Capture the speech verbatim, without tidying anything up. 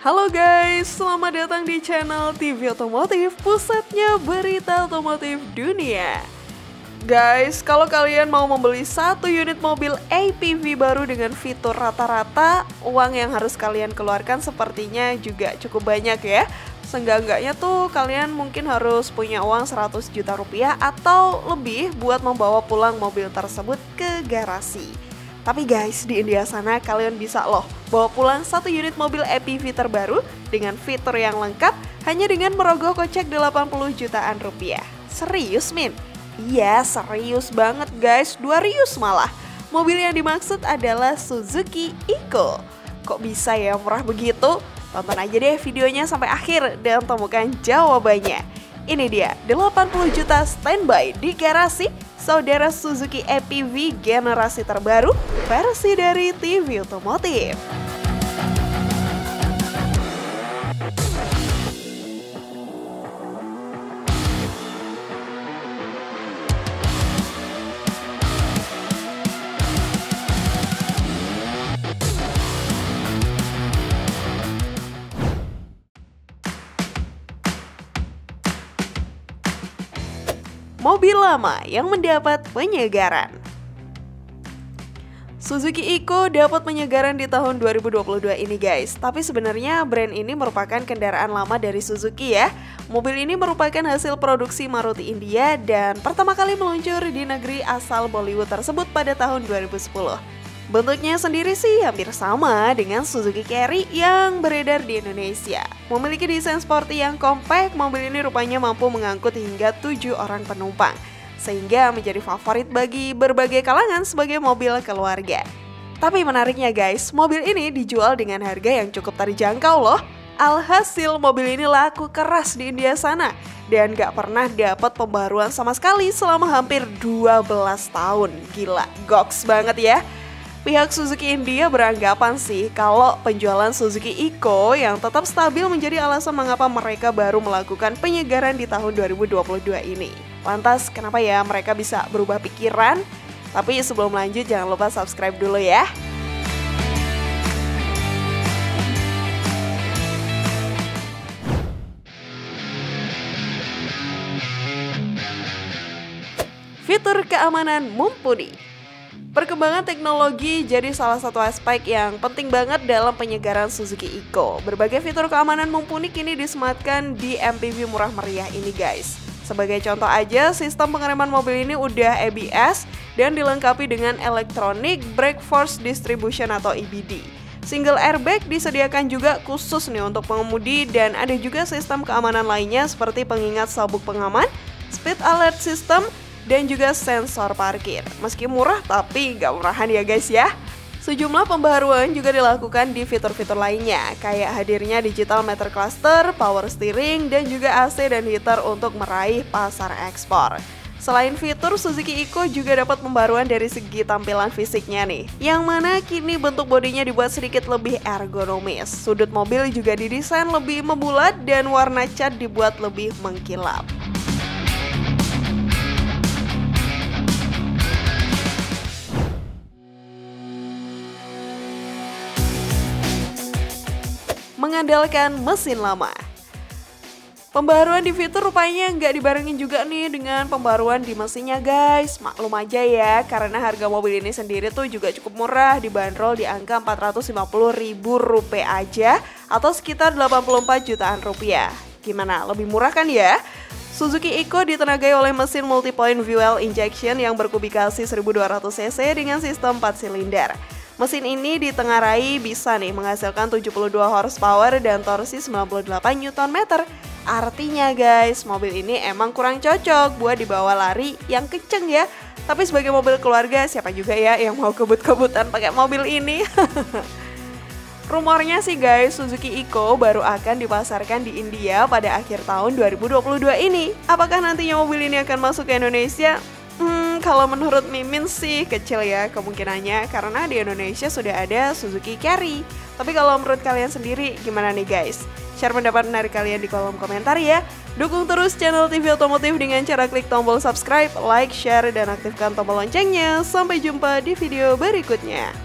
Halo guys, selamat datang di channel T V Otomotif, pusatnya berita otomotif dunia. Guys, kalau kalian mau membeli satu unit mobil A P V baru dengan fitur rata-rata, uang yang harus kalian keluarkan sepertinya juga cukup banyak ya. Seenggak-enggaknya tuh kalian mungkin harus punya uang seratus juta rupiah atau lebih buat membawa pulang mobil tersebut ke garasi. Tapi guys, di India sana kalian bisa loh bawa pulang satu unit mobil A P V terbaru dengan fitur yang lengkap hanya dengan merogoh kocek delapan puluh jutaan rupiah. Serius Min? Iya serius banget guys, dua rius malah. Mobil yang dimaksud adalah Suzuki Eco. Kok bisa ya murah begitu? Tonton aja deh videonya sampai akhir dan temukan jawabannya. Ini dia delapan puluh juta standby di garasi saudara Suzuki A P V generasi terbaru versi dari T V Otomotif. Mobil lama yang mendapat penyegaran. Suzuki Eco dapat penyegaran di tahun dua ribu dua puluh dua ini guys. Tapi sebenarnya brand ini merupakan kendaraan lama dari Suzuki ya. Mobil ini merupakan hasil produksi Maruti India dan pertama kali meluncur di negeri asal Bollywood tersebut pada tahun dua ribu sepuluh. Bentuknya sendiri sih hampir sama dengan Suzuki Carry yang beredar di Indonesia. Memiliki desain sporty yang kompak, mobil ini rupanya mampu mengangkut hingga tujuh orang penumpang. Sehingga menjadi favorit bagi berbagai kalangan sebagai mobil keluarga. Tapi menariknya guys, mobil ini dijual dengan harga yang cukup terjangkau loh. Alhasil mobil ini laku keras di India sana dan gak pernah dapat pembaruan sama sekali selama hampir dua belas tahun. Gila, goks banget ya. Pihak Suzuki India beranggapan sih kalau penjualan Suzuki Eco yang tetap stabil menjadi alasan mengapa mereka baru melakukan penyegaran di tahun dua ribu dua puluh dua ini. Lantas kenapa ya mereka bisa berubah pikiran? Tapi sebelum lanjut jangan lupa subscribe dulu ya. Fitur keamanan mumpuni. Perkembangan teknologi jadi salah satu aspek yang penting banget dalam penyegaran Suzuki Eco. Berbagai fitur keamanan mumpuni kini disematkan di M P V murah meriah ini guys. Sebagai contoh aja, sistem pengereman mobil ini udah A B S dan dilengkapi dengan Electronic Brake Force Distribution atau E B D. Single airbag disediakan juga khusus nih untuk pengemudi dan ada juga sistem keamanan lainnya seperti pengingat sabuk pengaman, speed alert system, dan juga sensor parkir. Meski murah tapi gak murahan ya guys ya. Sejumlah pembaharuan juga dilakukan di fitur-fitur lainnya, kayak hadirnya digital meter cluster, power steering, dan juga A C dan heater untuk meraih pasar ekspor. Selain fitur, Suzuki Eco juga dapat pembaruan dari segi tampilan fisiknya nih, yang mana kini bentuk bodinya dibuat sedikit lebih ergonomis. Sudut mobil juga didesain lebih membulat dan warna cat dibuat lebih mengkilap. Mengandalkan mesin lama. Pembaruan di fitur rupanya nggak dibarengin juga nih dengan pembaruan di mesinnya guys. Maklum aja ya, karena harga mobil ini sendiri tuh juga cukup murah, dibanderol di angka empat ratus lima puluh ribu rupiah aja atau sekitar delapan puluh empat jutaan rupiah. Gimana, lebih murah kan ya? Suzuki Eco ditenagai oleh mesin multi-point fuel injection yang berkubikasi seribu dua ratus cc dengan sistem empat silinder. Mesin ini ditengarai bisa nih menghasilkan tujuh puluh dua horsepower dan torsi sembilan puluh delapan newton meter. Artinya guys, mobil ini emang kurang cocok buat dibawa lari yang kenceng ya. Tapi sebagai mobil keluarga, siapa juga ya yang mau kebut-kebutan pakai mobil ini? Rumornya sih guys, Suzuki Eco baru akan dipasarkan di India pada akhir tahun dua ribu dua puluh dua ini. Apakah nantinya mobil ini akan masuk ke Indonesia? Hmm, kalau menurut Mimin sih kecil ya kemungkinannya karena di Indonesia sudah ada Suzuki Carry. Tapi kalau menurut kalian sendiri gimana nih guys? Share pendapat dari kalian di kolom komentar ya. Dukung terus channel T V Otomotif dengan cara klik tombol subscribe, like, share, dan aktifkan tombol loncengnya. Sampai jumpa di video berikutnya.